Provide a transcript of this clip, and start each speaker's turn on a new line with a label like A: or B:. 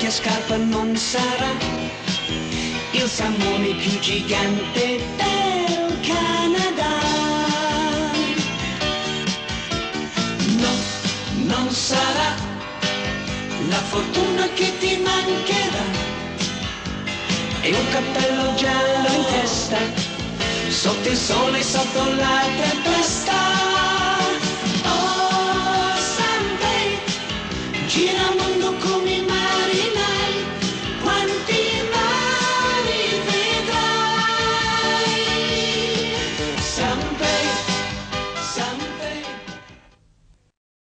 A: vecchia scarpa non sarà il salmone più gigante del Canada. No, non sarà la fortuna che ti mancherà e un cappello giallo in testa sotto il sole, sotto la tempesta. Oh, sempre gira